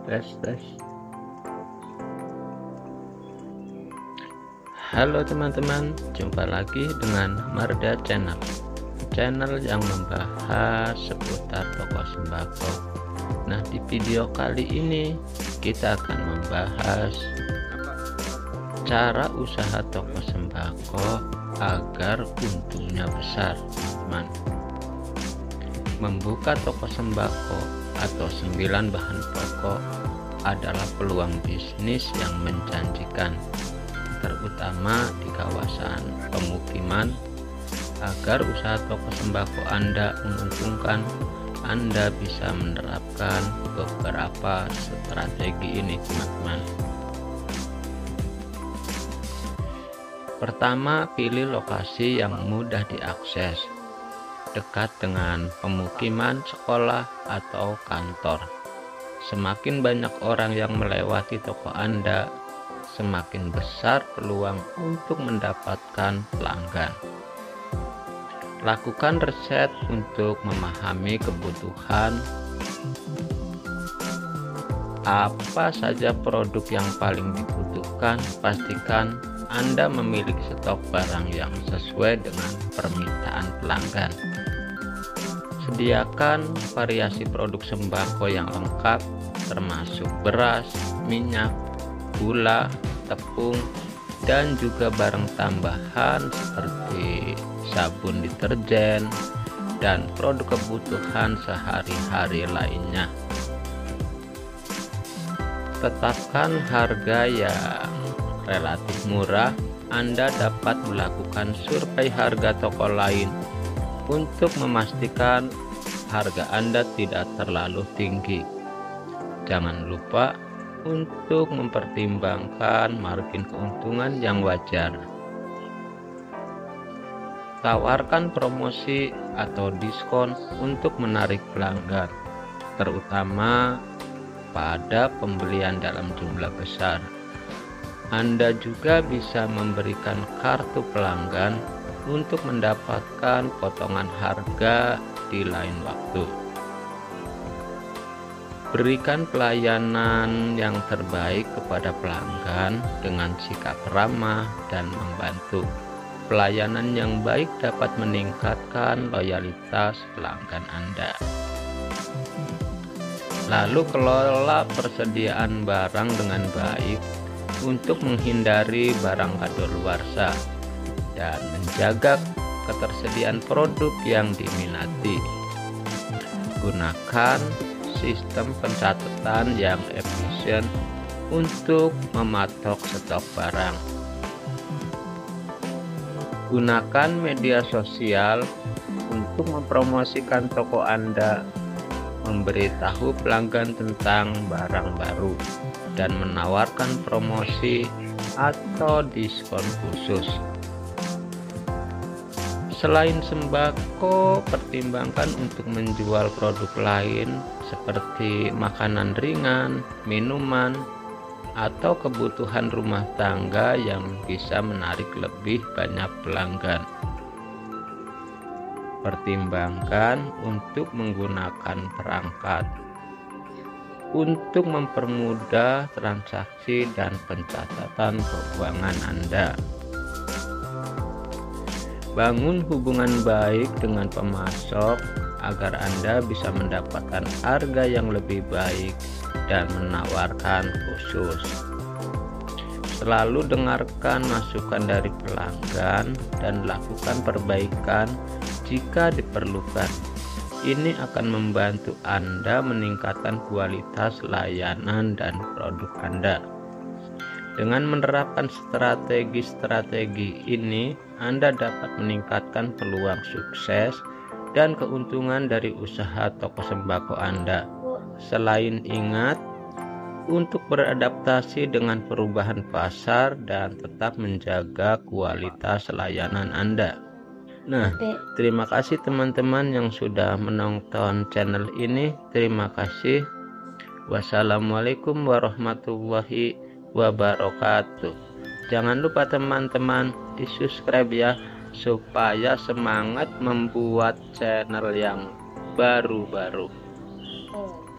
Tes. Halo teman-teman, jumpa lagi dengan Marda Channel yang membahas seputar toko sembako. Nah, di video kali ini kita akan membahas cara usaha toko sembako agar untungnya besar, teman. Membuka toko sembako atau 9 bahan pokok adalah peluang bisnis yang menjanjikan, terutama di kawasan pemukiman. Agar usaha toko sembako Anda menguntungkan, Anda bisa menerapkan beberapa strategi ini, teman-teman. Pertama, pilih lokasi yang mudah diakses, dekat dengan pemukiman, sekolah, atau kantor. Semakin banyak orang yang melewati toko Anda, semakin besar peluang untuk mendapatkan pelanggan. Lakukan riset untuk memahami kebutuhan apa saja produk yang paling dibutuhkan. Pastikan Anda memiliki stok barang yang sesuai dengan permintaan pelanggan. Sediakan variasi produk sembako yang lengkap, termasuk beras, minyak, gula, tepung, dan juga barang tambahan seperti sabun deterjen dan produk kebutuhan sehari-hari lainnya. Tetapkan harga yang relatif murah. Anda dapat melakukan survei harga toko lain untuk memastikan harga Anda tidak terlalu tinggi. Jangan lupa untuk mempertimbangkan margin keuntungan yang wajar. Tawarkan promosi atau diskon untuk menarik pelanggan, terutama pada pembelian dalam jumlah besar. Anda juga bisa memberikan kartu pelanggan untuk mendapatkan potongan harga di lain waktu. Berikan pelayanan yang terbaik kepada pelanggan dengan sikap ramah dan membantu. Pelayanan yang baik dapat meningkatkan loyalitas pelanggan Anda. Lalu kelola persediaan barang dengan baik untuk menghindari barang kadaluarsa dan menjaga ketersediaan produk yang diminati. Gunakan sistem pencatatan yang efisien untuk mematok stok barang. Gunakan media sosial untuk mempromosikan toko Anda, memberitahu pelanggan tentang barang baru, dan menawarkan promosi atau diskon khusus. Selain sembako, pertimbangkan untuk menjual produk lain seperti makanan ringan, minuman, atau kebutuhan rumah tangga yang bisa menarik lebih banyak pelanggan. Pertimbangkan untuk menggunakan perangkat untuk mempermudah transaksi dan pencatatan keuangan Anda. Bangun hubungan baik dengan pemasok agar Anda bisa mendapatkan harga yang lebih baik dan menawarkan khusus. Selalu dengarkan masukan dari pelanggan dan lakukan perbaikan jika diperlukan. Ini akan membantu Anda meningkatkan kualitas layanan dan produk Anda. Dengan menerapkan strategi-strategi ini, Anda dapat meningkatkan peluang sukses dan keuntungan dari usaha toko sembako Anda. Selain ingat untuk beradaptasi dengan perubahan pasar dan tetap menjaga kualitas layanan Anda. Nah, terima kasih teman-teman yang sudah menonton channel ini. Terima kasih. Wassalamualaikum warahmatullahi wabarakatuh. Jangan lupa teman-teman di subscribe ya, supaya semangat membuat channel yang baru-baru.